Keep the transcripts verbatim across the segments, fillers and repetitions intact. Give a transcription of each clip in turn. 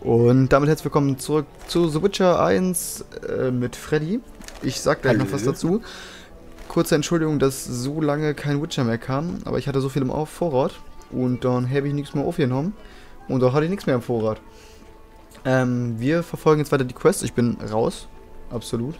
Und damit herzlich willkommen zurück zu The Witcher eins äh, mit Freddy. Ich sag gleich Hallo. noch was dazu. Kurze Entschuldigung, dass so lange kein Witcher mehr kam, aber ich hatte so viel im Auf Vorrat und dann habe ich nichts mehr aufgenommen und da hatte ich nichts mehr im Vorrat. Ähm, wir verfolgen jetzt weiter die Quest. Ich bin raus, absolut.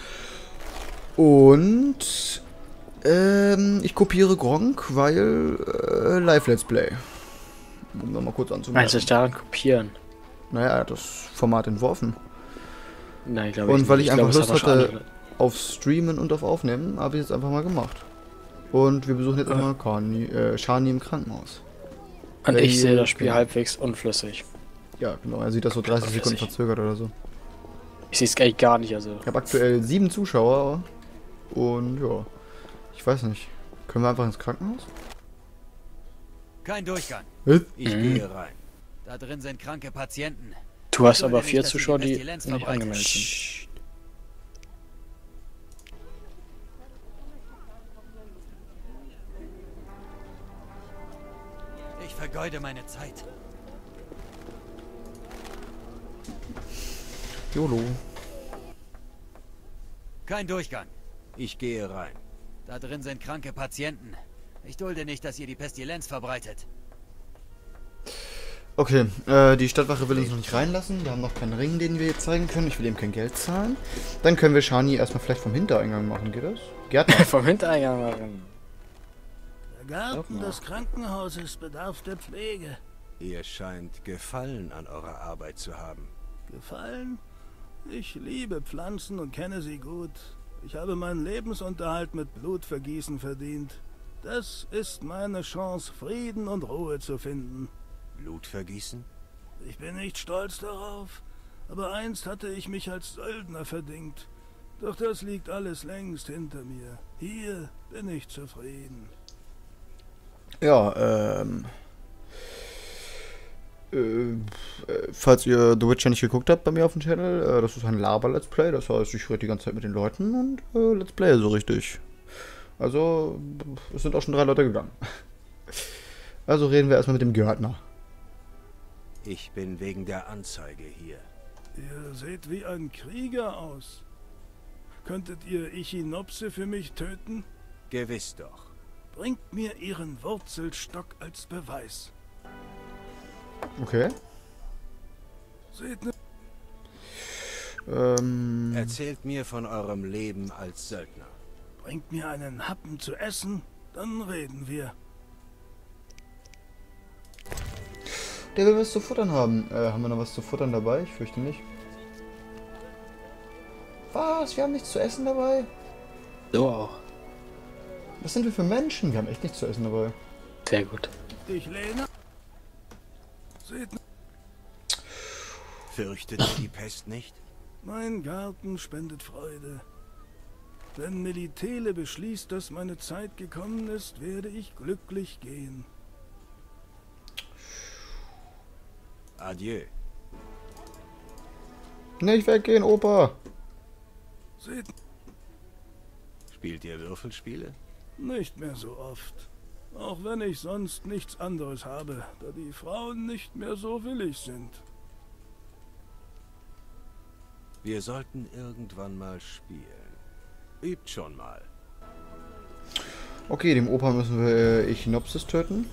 Und ähm, ich kopiere Gronk, weil äh, Live-Let's Play. Um da mal kurz anzumerken. Meinst du daran kopieren? Naja, er hat das Format entworfen. Nein, glaube ich Und nicht. weil ich, einfach glaube, es Lust hat auch schon hatte andere- auf Streamen und auf Aufnehmen, habe ich es einfach mal gemacht. Und wir besuchen jetzt Ja. immer Kani, äh, Shani im Krankenhaus. Und Wer ich sehe hier- das Spiel halbwegs unflüssig. Ja, genau, er sieht das so dreißig Sekunden Unflüssig. verzögert oder so. Ich sehe es eigentlich gar nicht, also. Ich habe aktuell sieben Zuschauer und ja, ich weiß nicht. Können wir einfach ins Krankenhaus? Kein Durchgang. Was? Ich Mhm. gehe rein. Da drin sind kranke Patienten. Du hast Ich aber würde vier nicht, dass sie Zuschauer, die die Pestilenz nicht verbreiten. angemeldet sind. Psst. Ich vergeude meine Zeit. YOLO. Kein Durchgang. Ich gehe rein. Da drin sind kranke Patienten. Ich dulde nicht, dass ihr die Pestilenz verbreitet. Okay, äh, die Stadtwache will uns noch nicht reinlassen. Wir haben noch keinen Ring, den wir jetzt zeigen können. Ich will ihm kein Geld zahlen. Dann können wir Shani erstmal vielleicht vom Hintereingang machen, geht das? Gärtner. Vom Hintereingang machen. Der Garten des Krankenhauses bedarf der Pflege. Ihr scheint Gefallen an eurer Arbeit zu haben. Gefallen? Ich liebe Pflanzen und kenne sie gut. Ich habe meinen Lebensunterhalt mit Blutvergießen verdient. Das ist meine Chance, Frieden und Ruhe zu finden. Blutvergießen? Ich bin nicht stolz darauf, aber einst hatte ich mich als Söldner verdingt. Doch das liegt alles längst hinter mir. Hier bin ich zufrieden. Ja, ähm. Äh, äh, falls ihr The Witcher nicht geguckt habt bei mir auf dem Channel, äh, das ist ein Laber-Let's Play, das heißt, ich rede die ganze Zeit mit den Leuten und äh, Let's Play so richtig. Also, es sind auch schon drei Leute gegangen. Also reden wir erstmal mit dem Gärtner. Ich bin wegen der Anzeige hier. Ihr seht wie ein Krieger aus. Könntet ihr Echinopse für mich töten? Gewiss doch. Bringt mir ihren Wurzelstock als Beweis. Okay. Seht ne Ähm. Erzählt mir von eurem Leben als Söldner. Bringt mir einen Happen zu essen, dann reden wir. Der will was zu futtern haben. Äh, haben wir noch was zu futtern dabei? Ich fürchte nicht. Was? Wir haben nichts zu essen dabei? So auch. Was sind wir für Menschen? Wir haben echt nichts zu essen dabei. Sehr gut. Ich lehne. Seht ne Fürchtet ihr die Pest nicht? mein Garten spendet Freude. Wenn Melitele beschließt, dass meine Zeit gekommen ist, werde ich glücklich gehen. Adieu. Nicht weggehen, Opa! Seht Spielt ihr Würfelspiele? nicht mehr so oft. Auch wenn ich sonst nichts anderes habe, da die Frauen nicht mehr so willig sind. Wir sollten irgendwann mal spielen. Übt schon mal. Okay, dem Opa müssen wir äh, Echinopsis töten.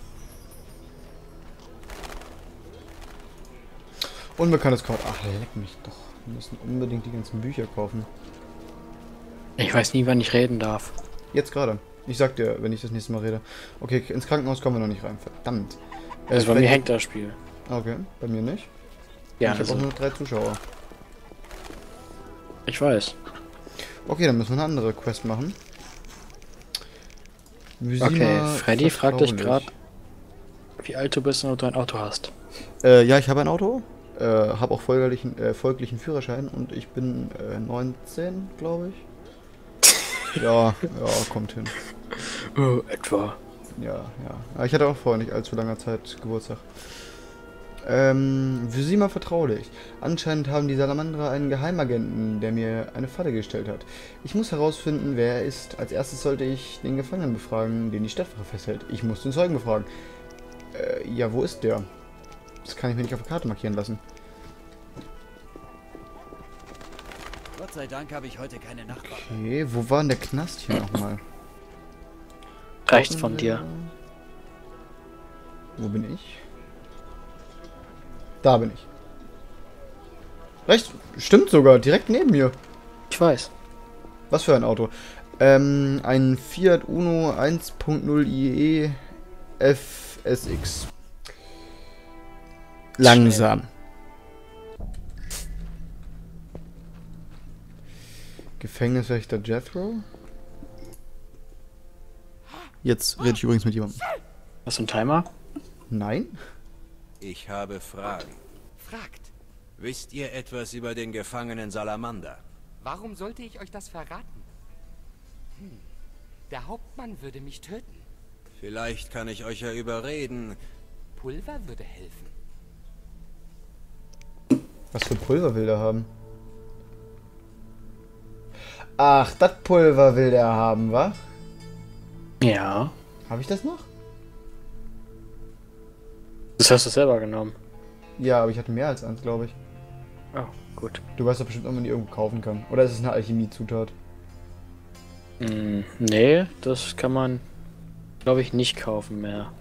Unbekanntes Kraut. Ach, leck mich doch. Wir müssen unbedingt die ganzen Bücher kaufen. Ich weiß nie, wann ich reden darf. Jetzt gerade. Ich sag dir, wenn ich das nächste Mal rede. Okay, ins Krankenhaus kommen wir noch nicht rein. Verdammt. Äh, Also bei mir vielleicht- hängt das Spiel. Okay, bei mir nicht. Ja, ich habe also, auch nur drei Zuschauer. ich weiß. Okay, dann müssen wir eine andere Quest machen. Visima Okay, Freddy fragt dich vertraulich. gerade, wie alt du bist und ob du ein Auto hast. Äh, ja, ich habe ein Auto. Äh, habe auch folglichen, äh, folglichen Führerschein und ich bin äh, neunzehn, glaube ich. Ja, ja, kommt hin. Oh, etwa. Ja, ja. Aber ich hatte auch vor nicht allzu langer Zeit Geburtstag. Ähm, Visima vertraulich. Anscheinend haben die Salamandra einen Geheimagenten, der mir eine Falle gestellt hat. Ich muss herausfinden, wer er ist. Als erstes sollte ich den Gefangenen befragen, den die Stadtwache festhält. Ich muss den Zeugen befragen. Äh, ja, wo ist der? Das kann ich mir nicht auf der Karte markieren lassen. Gott sei Dank habe ich heute keine Nachbarn. Okay, wo war denn der Knast hier nochmal? Rechts von dir. Wo bin ich? Da bin ich. Rechts, stimmt sogar, direkt neben mir. Ich weiß. Was für ein Auto? Ähm, ein Fiat Uno eins Punkt null I E F S X. Langsam. Gefängniswächter Jethro. Jetzt rede ich übrigens mit jemandem. Hast du einen Timer? Nein? Ich habe Fragen. Fragt. Wisst ihr etwas über den Gefangenen Salamander? Warum sollte ich euch das verraten? Hm. Der Hauptmann würde mich töten. Vielleicht kann ich euch ja überreden. Pulver würde helfen. Was für Pulver will der haben? Ach, das Pulver will der haben, wa? Ja. Habe ich das noch? Das hast du selber genommen. Ja, aber ich hatte mehr als eins, glaube ich. Oh, gut. Du weißt doch bestimmt, ob man die irgendwo kaufen kann. Oder ist es eine Alchemie-Zutat? Hm, nee, das kann man, glaube ich, nicht kaufen mehr.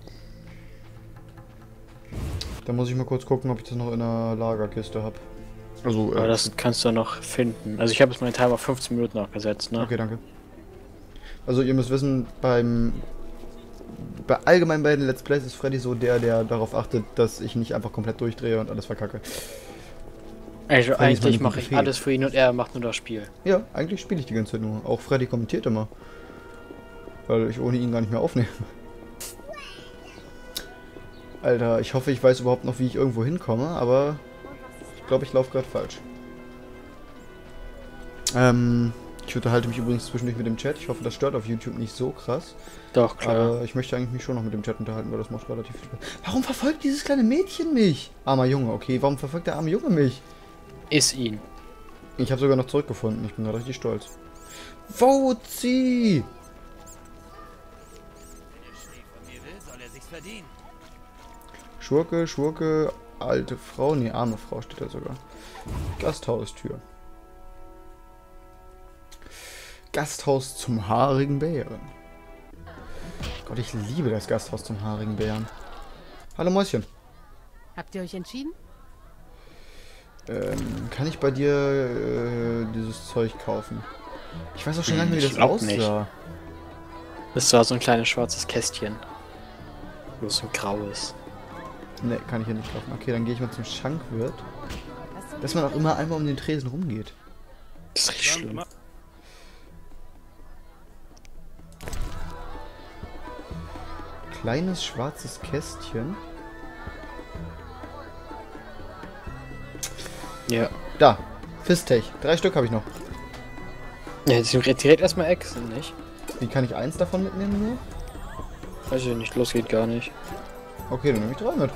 Da muss ich mal kurz gucken, ob ich das noch in einer Lagerkiste habe. Also, Aber äh, das kannst du noch finden. Also ich habe jetzt meinen Timer auf fünfzehn Minuten noch gesetzt, ne? okay, danke. Also ihr müsst wissen, beim bei allgemein bei den Let's Plays ist Freddy so der, der darauf achtet, dass ich nicht einfach komplett durchdrehe und alles verkacke. Also Freddy ist meine eigentlich mache gute ich Fee. alles für ihn und er macht nur das Spiel. Ja, eigentlich spiele ich die ganze Zeit nur. Auch Freddy kommentiert immer. Weil ich ohne ihn gar nicht mehr aufnehme. Alter, ich hoffe, ich weiß überhaupt noch, wie ich irgendwo hinkomme, aber ich glaube, ich laufe gerade falsch. Ähm, ich unterhalte mich übrigens zwischendurch mit dem Chat. Ich hoffe, das stört auf YouTube nicht so krass. Doch, klar. Aber ich möchte eigentlich mich schon noch mit dem Chat unterhalten, weil das macht relativ viel Spaß. Warum verfolgt dieses kleine Mädchen mich? Armer Junge, okay. Warum verfolgt der arme Junge mich? Ist ihn. Ich habe sogar noch zurückgefunden. Ich bin gerade richtig stolz. Wozi! Wenn er Schnee von mir will, soll er sich's verdienen. Schurke, Schurke, alte Frau. Nee, arme Frau steht da sogar. Gasthaustür. Gasthaus zum haarigen Bären. Gott, ich liebe das Gasthaus zum haarigen Bären. Hallo Mäuschen. Habt ihr euch entschieden? Ähm, kann ich bei dir äh, dieses Zeug kaufen? Ich weiß auch schon gar nicht mehr, wie Ich das glaub aussah. nicht. Das war so ein kleines schwarzes Kästchen. Bloß ein graues. Ne, kann ich ja nicht kaufen. Okay, dann gehe ich mal zum Schankwirt. Dass man auch immer einmal um den Tresen rumgeht. Das ist richtig schlimm. Kleines schwarzes Kästchen. Ja. Da, Fistech. Drei Stück habe ich noch. Ja, jetzt direkt erstmal Echsen, nicht? Wie kann ich eins davon mitnehmen nur? Weiß ich nicht, los geht gar nicht. Okay, dann nehme ich drei mit.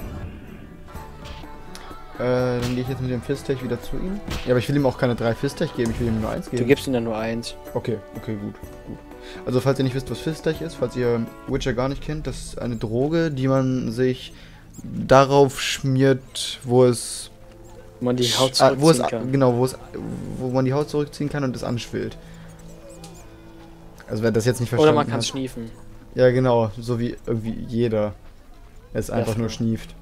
Äh, dann gehe ich jetzt mit dem Fistech wieder zu ihm. Ja, aber ich will ihm auch keine drei Fistech geben, ich will ihm nur eins Du geben. gibst ihm dann nur eins. Okay, okay, gut, gut. Also falls ihr nicht wisst, was Fistech ist, falls ihr Witcher gar nicht kennt, das ist eine Droge, die man sich darauf schmiert, wo es... Wo man die Haut Ah, wo es zurückziehen kann. Genau, wo es, wo man die Haut zurückziehen kann und es anschwillt. Also wer das jetzt nicht verstanden Oder man kann hat. schniefen. Ja, genau, so wie irgendwie jeder es einfach Ja, nur voll. schnieft.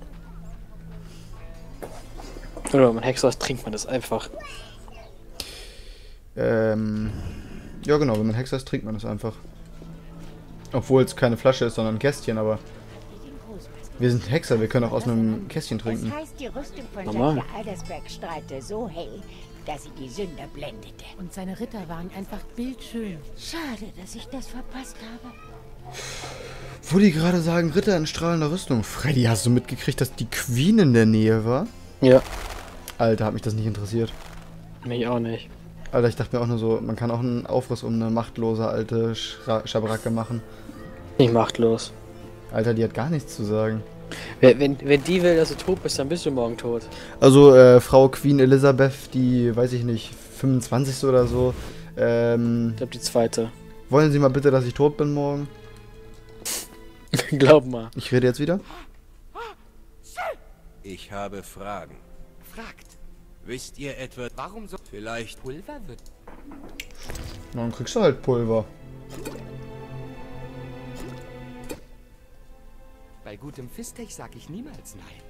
Oder wenn man Hexer ist, trinkt man das einfach. Ähm, ja genau, wenn man Hexer ist, trinkt man das einfach. Obwohl es keine Flasche ist, sondern ein Kästchen, aber wir sind Hexer, wir können auch aus einem Kästchen trinken. Das heißt, die Rüstung von Normal. Dagger Aldersberg strahlte so hell, dass sie die Sünder blendete. Und seine Ritter waren einfach bildschön. Schade, dass ich das verpasst habe. Wo die gerade sagen, Ritter in strahlender Rüstung. Freddy, hast du mitgekriegt, dass die Queen in der Nähe war? Ja. Alter, hat mich das nicht interessiert. Mich auch nicht. Alter, ich dachte mir auch nur so, man kann auch einen Aufriss um eine machtlose alte Schra Schabracke machen. Nicht machtlos. Alter, die hat gar nichts zu sagen. Wenn, wenn, wenn die will, dass du tot bist, dann bist du morgen tot. Also, äh, Frau Queen Elizabeth, die, weiß ich nicht, fünfundzwanzigste oder so, ähm, Ich glaube, die zweite. wollen Sie mal bitte, dass ich tot bin morgen? Glaub mal. Ich rede jetzt wieder. Ich habe Fragen. Fragt. Wisst ihr etwa... Warum so Vielleicht... Pulver wird... Na, dann kriegst du halt Pulver. Bei gutem Fistech sag ich niemals nein.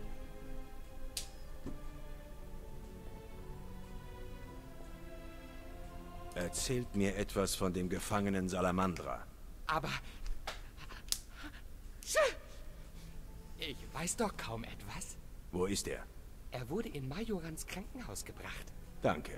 Erzählt mir etwas von dem Gefangenen Salamandra. Aber... Ich weiß doch kaum etwas. Wo ist er? Er wurde in Majorans Krankenhaus gebracht. Danke.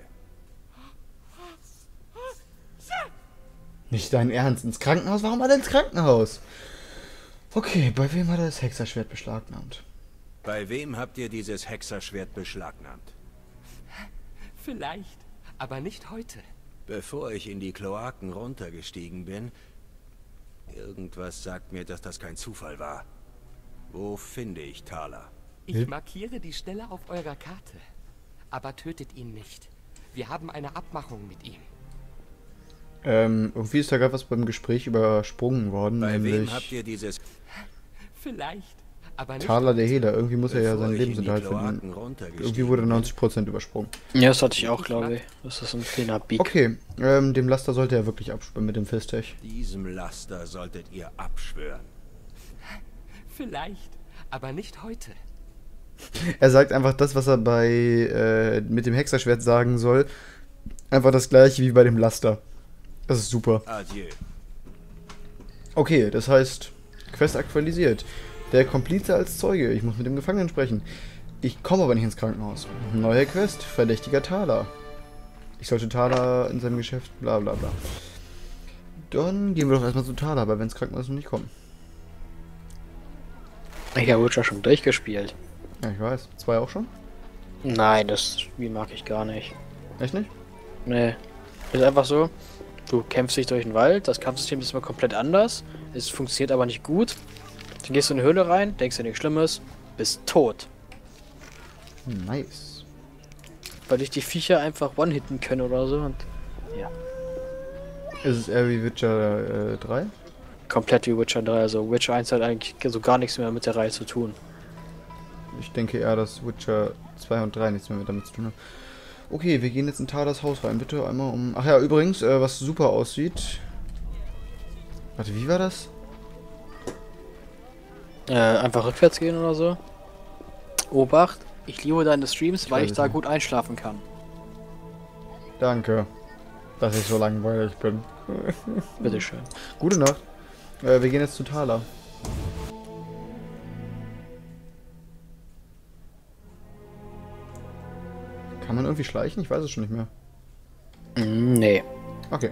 Nicht dein Ernst? Ins Krankenhaus? Warum hat er ins Krankenhaus? Okay, bei wem hat er das Hexerschwert beschlagnahmt? Bei wem habt ihr dieses Hexerschwert beschlagnahmt? Vielleicht, aber nicht heute. Bevor ich in die Kloaken runtergestiegen bin, irgendwas sagt mir, dass das kein Zufall war. Wo finde ich Thaler? Ich Hm? markiere die Stelle auf eurer Karte. Aber tötet ihn nicht. Wir haben eine Abmachung mit ihm. Ähm, irgendwie ist da gerade was beim Gespräch übersprungen worden. Bei nämlich wem habt ihr dieses... Vielleicht, aber nicht Thaler der heute. Hehler. Irgendwie muss er ja Bevor seinen ich in die Lebensunterhalt Kloaken finden. runtergestiegen Irgendwie wurde bin? neunzig Prozent übersprungen. Ja, das hatte ich auch, glaube ich. Das ist ein kleiner Beak. Okay, ähm, dem Laster sollte er wirklich abschwimmen mit dem Fistech. Diesem Laster solltet ihr abschwören. Vielleicht, aber nicht heute. Er sagt einfach das, was er bei äh, mit dem Hexerschwert sagen soll. Einfach das gleiche wie bei dem Laster. Das ist super. Adieu. Okay, das heißt, Quest aktualisiert. Der Komplize als Zeuge. Ich muss mit dem Gefangenen sprechen. Ich komme aber nicht ins Krankenhaus. Neue Quest. Verdächtiger Thaler. Ich sollte Thaler in seinem Geschäft, bla bla bla. Dann gehen wir doch erstmal zu Thaler, aber wenn ins Krankenhaus noch nicht kommen. Ich habe Witcher schon durchgespielt. Ja, ich weiß. Zwei auch schon? Nein, das Spiel mag ich gar nicht. Echt nicht? Nee. Ist einfach so, du kämpfst dich durch den Wald, das Kampfsystem ist immer komplett anders, es funktioniert aber nicht gut. Dann gehst du in eine Höhle rein, denkst dir nichts Schlimmes, bist tot. Nice. Weil dich die Viecher einfach one-hitten können oder so und ja. Ist es eher wie Witcher äh, drei? Komplett wie Witcher drei, also Witcher eins hat eigentlich so gar nichts mehr mit der Reihe zu tun. Ich denke eher, dass Witcher zwei und drei nichts mehr mit damit zu tun haben. Okay, wir gehen jetzt in Thalers Haus rein. Bitte einmal um... Ach ja, übrigens, äh, was super aussieht... Warte, wie war das? Äh, einfach rückwärts gehen oder so. Obacht, ich liebe deine Streams, Ich weil weiß ich es da nicht. gut einschlafen kann. 'Kann man irgendwie schleichen? Ich weiß es schon nicht mehr. Mm, nee.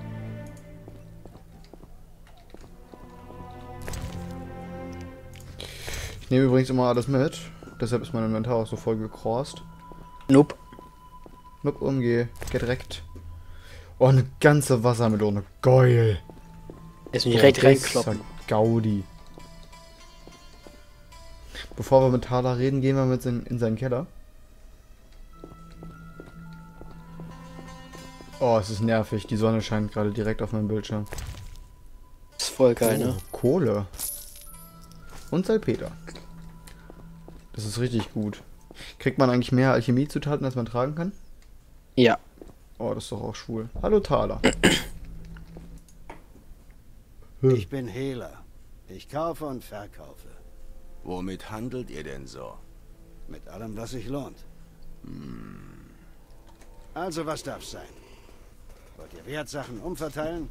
Okay. Ich nehme übrigens immer alles mit. Deshalb ist mein Inventar auch so voll gecrossed. Nope. Nup, umgehe. Gedreckt. Oh, eine ganze Wassermelone. Geil. Jetzt mich direkt Oh, das reinkloppen. ist ja Gaudi. Bevor wir mit Thaler reden, gehen wir mit in, in seinen Keller. Oh, es ist nervig. Die Sonne scheint gerade direkt auf meinem Bildschirm. Ist voll geil, Oh, ne? Kohle. Und Salpeter. Das ist richtig gut. Kriegt man eigentlich mehr Alchemiezutaten, als man tragen kann? Ja. Oh, das ist doch auch schwul. Hallo Thaler. Ich bin Hehler. Ich kaufe und verkaufe. Womit handelt ihr denn so? Mit allem, was sich lohnt. Also, was darf's sein? Wollt ihr Wertsachen umverteilen?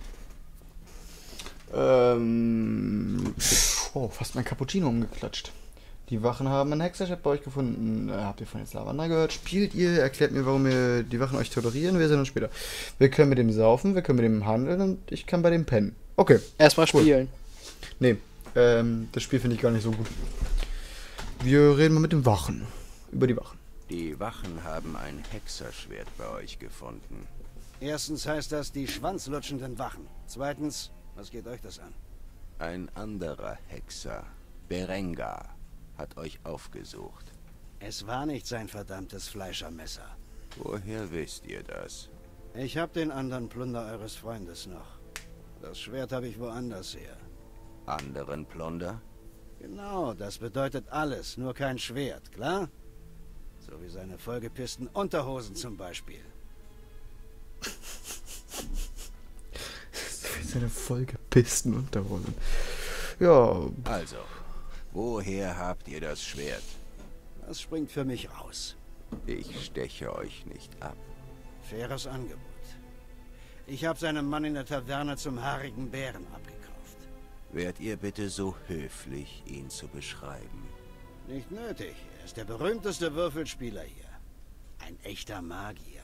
Ähm. Oh, fast mein Cappuccino umgeklatscht. Die Wachen haben ein Hexerschwert bei euch gefunden. Äh, habt ihr von jetzt Lavanda gehört? Spielt ihr? Erklärt mir, warum ihr die Wachen euch tolerieren. Wir sehen uns später. Wir können mit dem saufen, wir können mit dem handeln und ich kann bei dem pennen. Okay. Erstmal Cool. spielen. Nee, ähm, das Spiel finde ich gar nicht so gut. Wir reden mal mit den Wachen. Über die Wachen. Die Wachen haben ein Hexerschwert bei euch gefunden. Erstens heißt das die schwanzlutschenden Wachen. Zweitens, was geht euch das an? Ein anderer Hexer, Berengar, hat euch aufgesucht. Es war nicht sein verdammtes Fleischermesser. Woher wisst ihr das? Ich hab den anderen Plunder eures Freundes noch. Das Schwert habe ich woanders her. Anderen Plunder? Genau, das bedeutet alles, nur kein Schwert, klar? So wie seine vollgepissten Unterhosen zum Beispiel. für eine vollgepissten Unterhosen. Ja. Also, woher habt ihr das Schwert? Das springt für mich raus. Ich steche euch nicht ab. Faires Angebot. Ich habe seinem Mann in der Taverne zum haarigen Bären abgekauft. Wärt ihr bitte so höflich, ihn zu beschreiben? Nicht nötig. Er ist der berühmteste Würfelspieler hier. Ein echter Magier.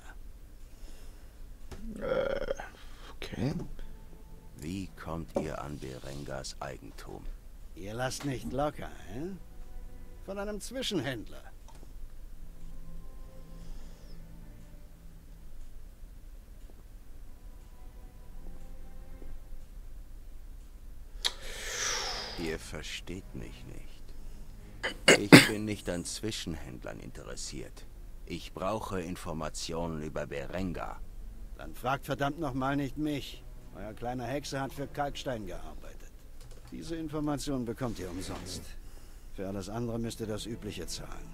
Äh, okay. Wie kommt ihr an Berengas Eigentum? Ihr lasst nicht locker, hä? Von einem Zwischenhändler. Ihr versteht mich nicht. Ich bin nicht an Zwischenhändlern interessiert. Ich brauche Informationen über Berenga. Dann fragt verdammt nochmal nicht mich. Euer kleiner Hexer hat für Kalkstein gearbeitet. Diese Information bekommt ihr umsonst. Für alles andere müsst ihr das Übliche zahlen.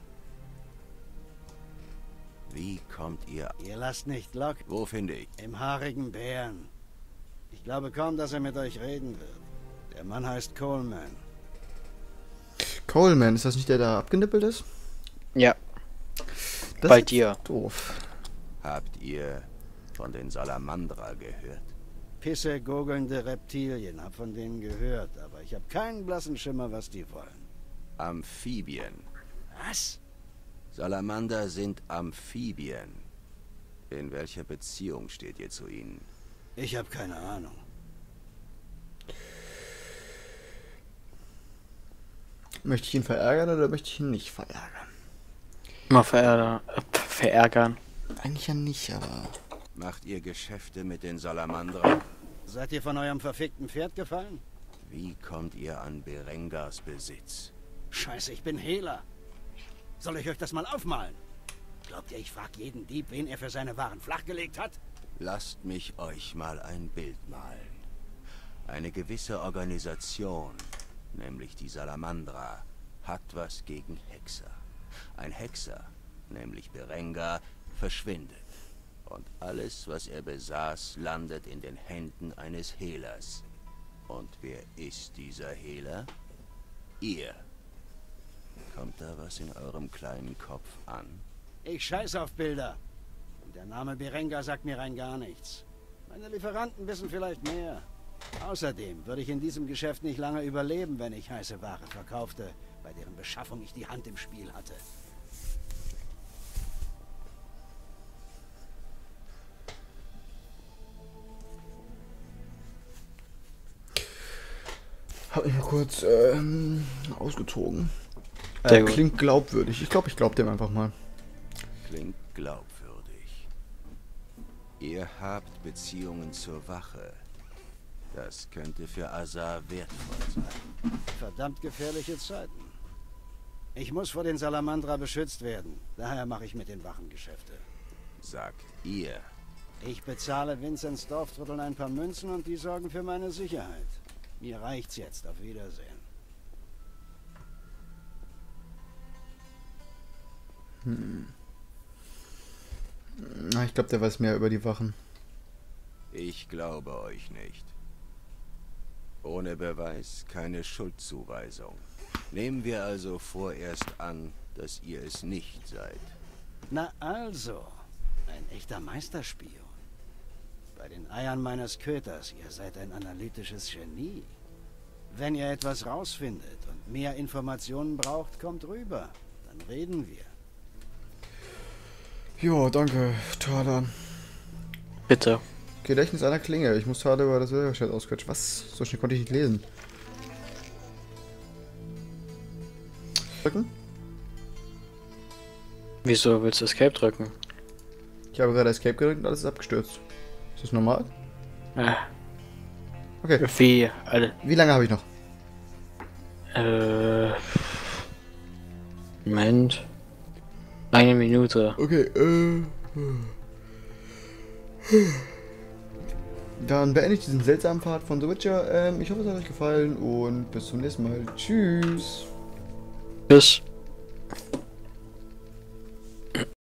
Wie kommt ihr... Ihr lasst nicht locker. Wo finde ich? Im haarigen Bären. Ich glaube kaum, dass er mit euch reden wird. Der Mann heißt Coleman. Coleman, ist das nicht der, der da abgenippelt ist? Ja. Das Bei ist dir. Doof. Habt ihr von den Salamandra gehört? Pisse gurgelnde Reptilien, hab von denen gehört, aber ich habe keinen blassen Schimmer, was die wollen. Amphibien. Was? Salamander sind Amphibien. In welcher Beziehung steht ihr zu ihnen? Ich habe keine Ahnung. Möchte ich ihn verärgern oder möchte ich ihn nicht verärgern? Mal verärgern. Äh, verärgern. Eigentlich ja nicht, aber... Macht ihr Geschäfte mit den Salamandra? Seid ihr von eurem verfickten Pferd gefallen? Wie kommt ihr an Berengas Besitz? Scheiße, ich bin Hehler. Soll ich euch das mal aufmalen? Glaubt ihr, ich frag jeden Dieb, wen er für seine Waren flachgelegt hat? Lasst mich euch mal ein Bild malen. Eine gewisse Organisation, nämlich die Salamandra, hat was gegen Hexer. Ein Hexer, nämlich Berenga, verschwindet. Und alles, was er besaß, landet in den Händen eines Hehlers. Und wer ist dieser Hehler? Ihr. Kommt da was in eurem kleinen Kopf an? Ich scheiß auf Bilder. Und der Name Berenga sagt mir rein gar nichts. Meine Lieferanten wissen vielleicht mehr. Außerdem würde ich in diesem Geschäft nicht lange überleben, wenn ich heiße Ware verkaufte, bei deren Beschaffung ich die Hand im Spiel hatte. Hab ich mal kurz ähm, ausgezogen. Sehr Äh, gut. klingt glaubwürdig. Ich glaube, ich glaube dem einfach mal. Klingt glaubwürdig. Ihr habt Beziehungen zur Wache. Das könnte für Azar wertvoll sein. Verdammt gefährliche Zeiten. Ich muss vor den Salamandra beschützt werden. Daher mache ich mit den Wachen Geschäfte. Sagt ihr. Ich bezahle Vinzenz Dorftrotteln ein paar Münzen und die sorgen für meine Sicherheit. Mir reicht's jetzt. Auf Wiedersehen. Hm. Na, ich glaube, der weiß mehr über die Wachen. Ich glaube euch nicht. Ohne Beweis keine Schuldzuweisung. Nehmen wir also vorerst an, dass ihr es nicht seid. Na also, ein echter Meisterspion. Bei den Eiern meines Köters, ihr seid ein analytisches Genie. Wenn ihr etwas rausfindet und mehr Informationen braucht, kommt rüber. Dann reden wir. Jo, danke, Thaler. Bitte. Gedächtnis einer Klinge. Ich muss Thaler über das Silberschwert ausquetschen. Was? So schnell konnte ich nicht lesen. Drücken? Wieso willst du Escape drücken? Ich habe gerade Escape gedrückt und alles ist abgestürzt. Ist das normal? Äh, Okay. wie, alle, Wie lange habe ich noch? äh, Moment. Eine Minute. Okay, äh. Dann beende ich diesen seltsamen Part von The Witcher. Ähm, ich hoffe, es hat euch gefallen und bis zum nächsten Mal. Tschüss. Tschüss.